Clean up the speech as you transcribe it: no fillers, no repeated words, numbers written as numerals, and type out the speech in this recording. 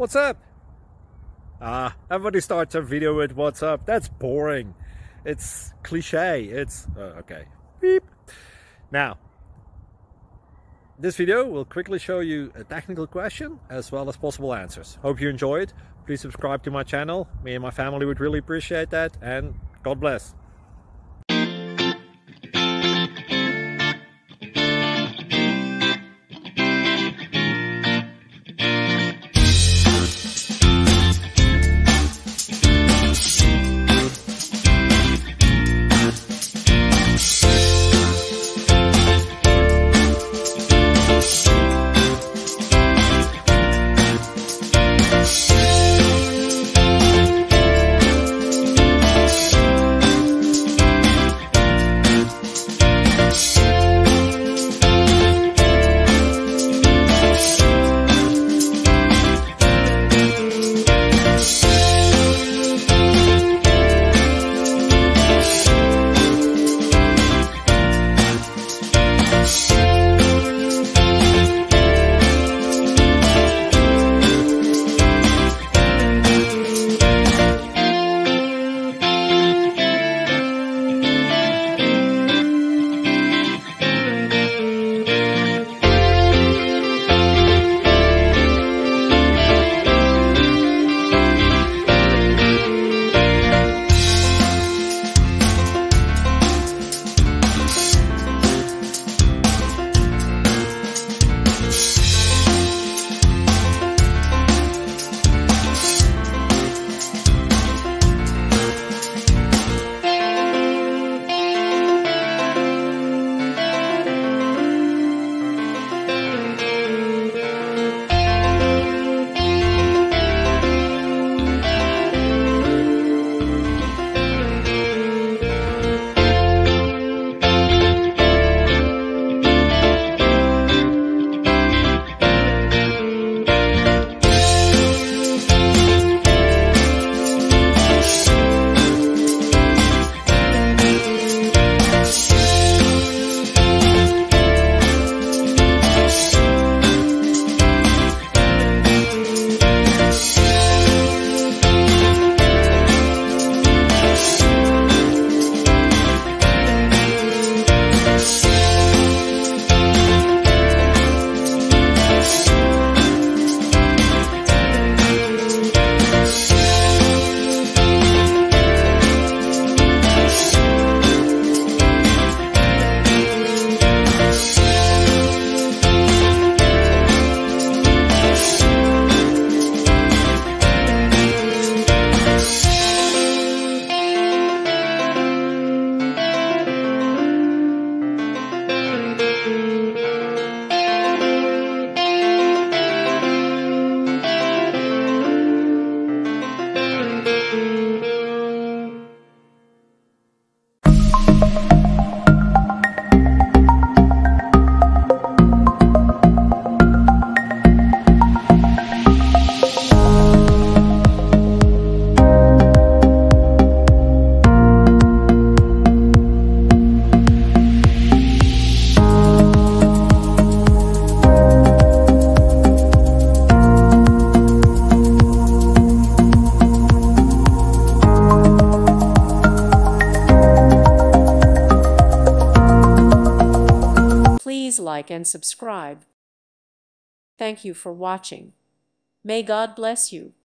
What's up? Everybody starts a video with what's up. That's boring. It's cliche. It's okay. Beep. Now, this video will quickly show you a technical question as well as possible answers. Hope you enjoy it. Please subscribe to my channel. Me and my family would really appreciate that, and God bless. Please like and subscribe. Thank you for watching. May God bless you.